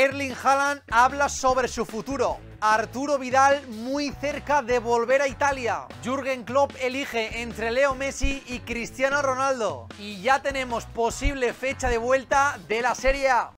Erling Haaland habla sobre su futuro. Arturo Vidal muy cerca de volver a Italia. Jürgen Klopp elige entre Leo Messi y Cristiano Ronaldo. Y ya tenemos posible fecha de vuelta de la Serie A.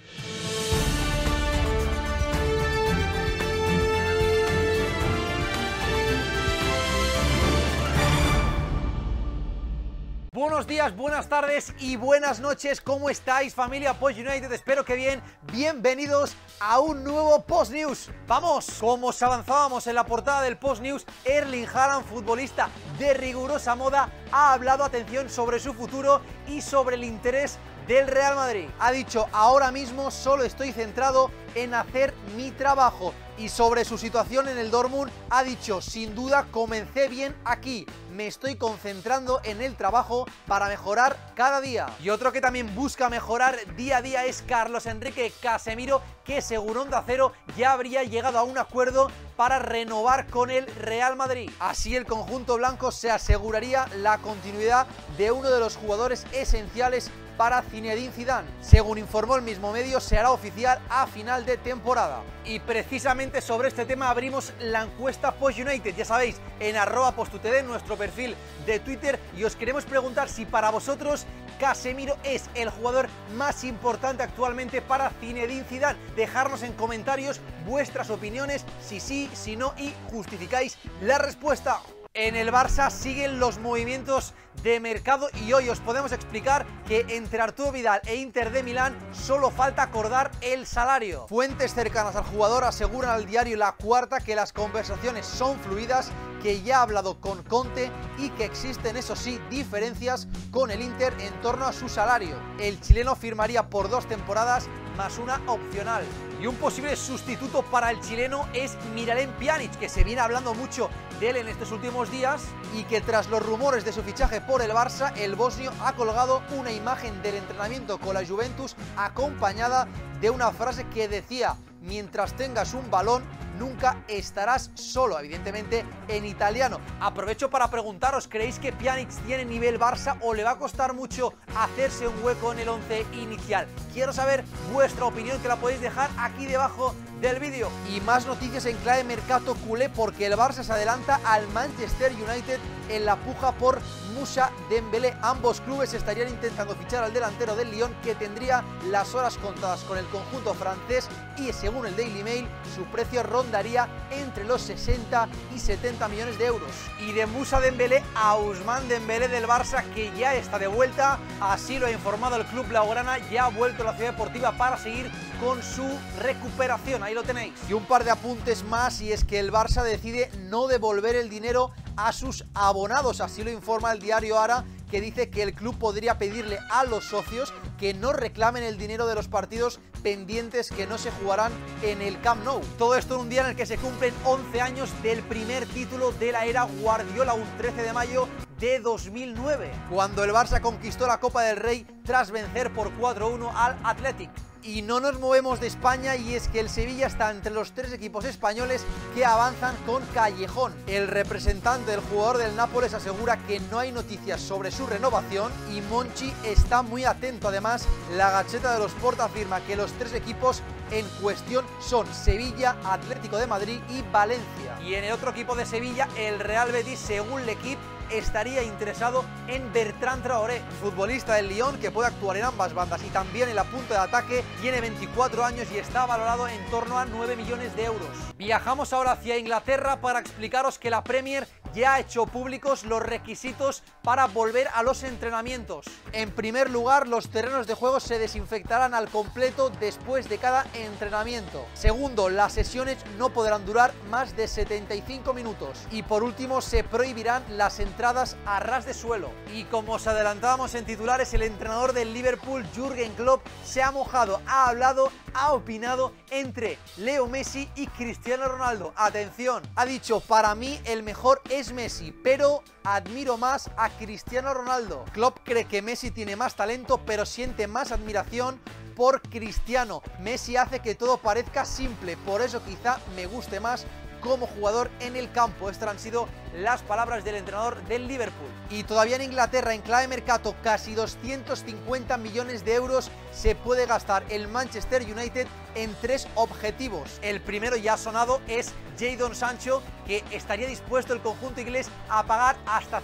Buenos días, buenas tardes y buenas noches. ¿Cómo estáis, familia Post United? Espero que bien. Bienvenidos a un nuevo Post News. ¡Vamos! Como os avanzábamos en la portada del Post News, Erling Haaland, futbolista de rigurosa moda, ha hablado, atención, sobre su futuro y sobre el interés del Real Madrid. Ha dicho: ahora mismo solo estoy centrado en hacer mi trabajo. Y sobre su situación en el Dortmund ha dicho: sin duda comencé bien aquí, me estoy concentrando en el trabajo para mejorar cada día. Y otro que también busca mejorar día a día es Carlos Enrique Casemiro, que según Onda Cero ya habría llegado a un acuerdo para renovar con el Real Madrid. Así el conjunto blanco se aseguraría la continuidad de uno de los jugadores esenciales para Zinedine Zidane. Según informó el mismo medio, se hará oficial a final de temporada. Y precisamente sobre este tema abrimos la encuesta Post United, ya sabéis, en @postutd, nuestro perfil de Twitter, y os queremos preguntar si para vosotros Casemiro es el jugador más importante actualmente para Zinedine Zidane. Dejarnos en comentarios vuestras opiniones, si sí, si no, y justificáis la respuesta. En el Barça siguen los movimientos de mercado y hoy os podemos explicar que entre Arturo Vidal e Inter de Milán solo falta acordar el salario. Fuentes cercanas al jugador aseguran al diario La Cuarta que las conversaciones son fluidas, que ya ha hablado con Conte y que existen, eso sí, diferencias con el Inter en torno a su salario. El chileno firmaría por 2 temporadas más una opcional. Y un posible sustituto para el chileno es Miralem Pjanic, que se viene hablando mucho de él en estos últimos días y que tras los rumores de su fichaje por el Barça, el bosnio ha colgado una imagen del entrenamiento con la Juventus acompañada de una frase que decía: mientras tengas un balón, nunca estarás solo, evidentemente en italiano. Aprovecho para preguntaros, ¿creéis que Pjanic tiene nivel Barça o le va a costar mucho hacerse un hueco en el 11 inicial? Quiero saber vuestra opinión, que la podéis dejar aquí debajo del vídeo. Y más noticias en clave mercato culé, porque el Barça se adelanta al Manchester United en la puja por Moussa Dembélé. Ambos clubes estarían intentando fichar al delantero del Lyon, que tendría las horas contadas con el conjunto francés, y según el Daily Mail su precio rondaría entre los 60 y 70 millones de euros. Y de Moussa Dembélé a Ousmane Dembélé del Barça, que ya está de vuelta, así lo ha informado el club blaugrana, ya ha vuelto a la ciudad deportiva para seguir con su recuperación. Ahí lo tenéis. Y un par de apuntes más, y es que el Barça decide no devolver el dinero a sus abonados, así lo informa el diario Ara, que dice que el club podría pedirle a los socios que no reclamen el dinero de los partidos pendientes que no se jugarán en el Camp Nou. Todo esto en un día en el que se cumplen 11 años del primer título de la era Guardiola, un 13 de mayo de 2009, cuando el Barça conquistó la Copa del Rey tras vencer por 4-1 al Athletic. Y no nos movemos de España, y es que el Sevilla está entre los 3 equipos españoles que avanzan con Callejón. El representante del jugador del Nápoles asegura que no hay noticias sobre su renovación y Monchi está muy atento. Además, la Gaceta de los Sport afirma que los 3 equipos en cuestión son Sevilla, Atlético de Madrid y Valencia. Y en el otro equipo de Sevilla, el Real Betis, según l'Equipe, estaría interesado en Bertrand Traoré, futbolista del Lyon que puede actuar en ambas bandas y también en la punta de ataque. Tiene 24 años y está valorado en torno a 9 millones de euros. Viajamos ahora hacia Inglaterra para explicaros que la Premier ya ha hecho públicos los requisitos para volver a los entrenamientos. En primer lugar, los terrenos de juego se desinfectarán al completo después de cada entrenamiento. Segundo, las sesiones no podrán durar más de 75 minutos. Y por último, se prohibirán las entradas a ras de suelo. Y como os adelantábamos en titulares, el entrenador del Liverpool, Jürgen Klopp, se ha mojado, ha hablado, ha opinado entre Leo Messi y Cristiano Ronaldo. Atención, ha dicho: para mí el mejor es Messi, pero admiro más a Cristiano Ronaldo. Klopp cree que Messi tiene más talento, pero siente más admiración por Cristiano. Messi hace que todo parezca simple, por eso quizá me guste más como jugador en el campo. Estas han sido las palabras del entrenador del Liverpool. Y todavía en Inglaterra, en clave mercato, casi 250 millones de euros se puede gastar el Manchester United en 3 objetivos. El primero ya sonado es Jadon Sancho, que estaría dispuesto el conjunto inglés a pagar hasta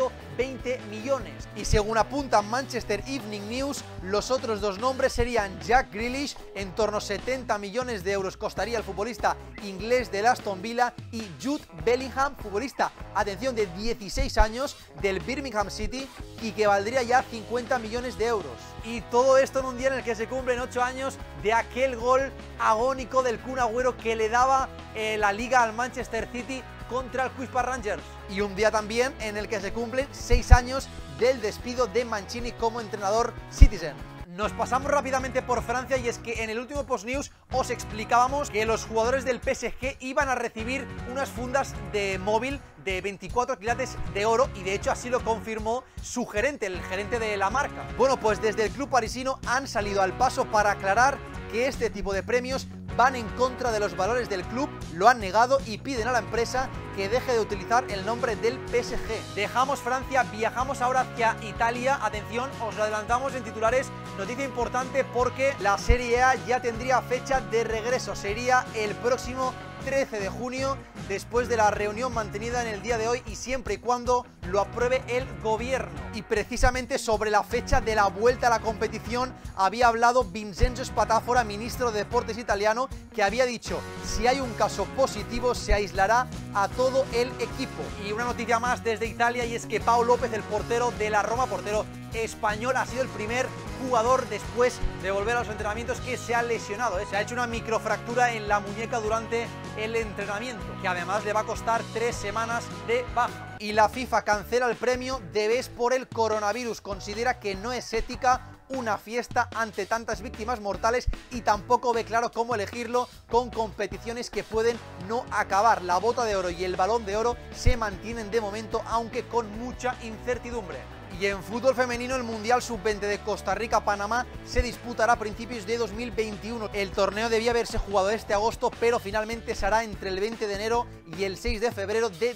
120 millones. Y según apunta Manchester Evening News, los otros 2 nombres serían Jack Grealish, en torno a 70 millones de euros costaría el futbolista inglés del Aston Villa, y Jude Bellingham, futbolista, atención, de 16 años del Birmingham City, y que valdría ya 50 millones de euros. Y todo esto en un día en el que se cumplen 8 años de aquel gol agónico del Kun Agüero que le daba la liga al Manchester City contra el Queen's Park Rangers. Y un día también en el que se cumplen 6 años del despido de Mancini como entrenador Citizen. Nos pasamos rápidamente por Francia, y es que en el último Post News os explicábamos que los jugadores del PSG iban a recibir unas fundas de móvil de 24 quilates de oro, y de hecho así lo confirmó su gerente, el gerente de la marca. Bueno, pues desde el club parisino han salido al paso para aclarar que este tipo de premios van en contra de los valores del club, lo han negado y piden a la empresa que deje de utilizar el nombre del PSG. Dejamos Francia, viajamos ahora hacia Italia. Atención, os lo adelantamos en titulares, noticia importante porque la Serie A ya tendría fecha de regreso, sería el próximo 13 de junio, después de la reunión mantenida en el día de hoy y siempre y cuando lo apruebe el gobierno. Y precisamente sobre la fecha de la vuelta a la competición había hablado Vincenzo Spatafora, ministro de Deportes italiano, que había dicho: si hay un caso positivo se aislará a todo el equipo. Y una noticia más desde Italia, y es que Pau López, el portero de la Roma, portero español, ha sido el primer jugador después de volver a los entrenamientos que se ha lesionado, Se ha hecho una microfractura en la muñeca durante el entrenamiento, que además le va a costar 3 semanas de baja. Y la FIFA cancela el premio de Best por el coronavirus. Considera que no es ética una fiesta ante tantas víctimas mortales y tampoco ve claro cómo elegirlo con competiciones que pueden no acabar. La bota de oro y el balón de oro se mantienen de momento, aunque con mucha incertidumbre. Y en fútbol femenino, el Mundial Sub-20 de Costa Rica-Panamá se disputará a principios de 2021. El torneo debía haberse jugado este agosto, pero finalmente se hará entre el 20 de enero y el 6 de febrero de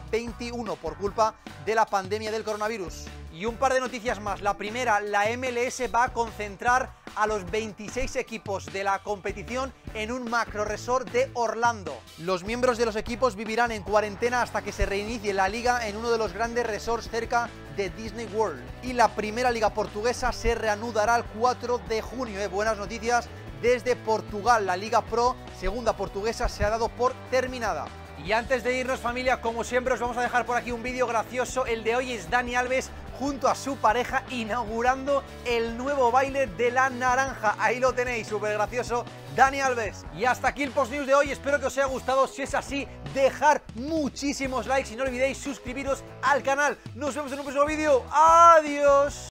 2021 por culpa de la pandemia del coronavirus. Y un par de noticias más. La primera, la MLS va a concentrar a los 26 equipos de la competición en un macro resort de Orlando. Los miembros de los equipos vivirán en cuarentena hasta que se reinicie la liga en uno de los grandes resorts cerca de Disney World. Y la primera liga portuguesa se reanudará el 4 de junio. Buenas noticias desde Portugal. La Liga Pro, segunda portuguesa, se ha dado por terminada. Y antes de irnos, familia, como siempre os vamos a dejar por aquí un vídeo gracioso. El de hoy es Dani Alves junto a su pareja inaugurando el nuevo baile de la naranja. Ahí lo tenéis, súper gracioso, Dani Alves. Y hasta aquí el Post News de hoy, espero que os haya gustado. Si es así, dejar muchísimos likes y no olvidéis suscribiros al canal. Nos vemos en un próximo vídeo. ¡Adiós!